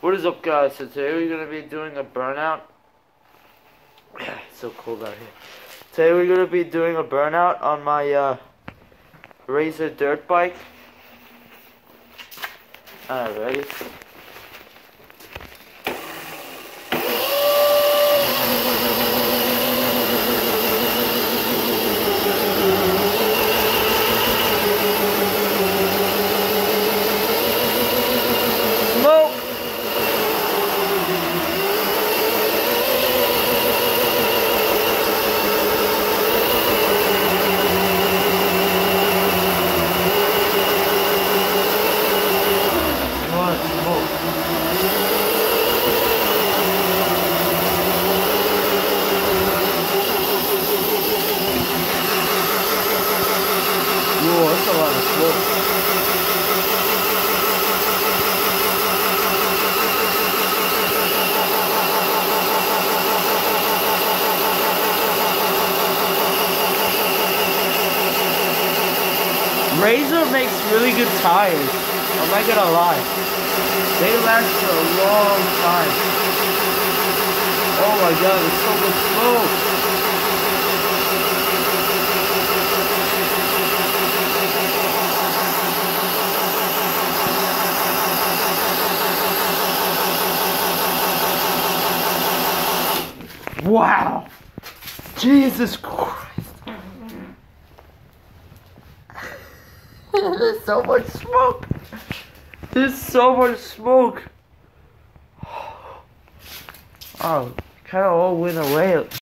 What is up, guys? So today we're going to be doing a burnout. It's so cold out here. Today we're going to be doing a burnout on my Razor dirt bike. Alright, ready? Smoke! Whoa, that's a lot of smoke. Razor makes really good tires. I'm not gonna lie. They last for a long time. Oh my god, there's so much smoke. Wow! Jesus Christ! There's so much smoke! There's so much smoke! Oh, kind of all went away.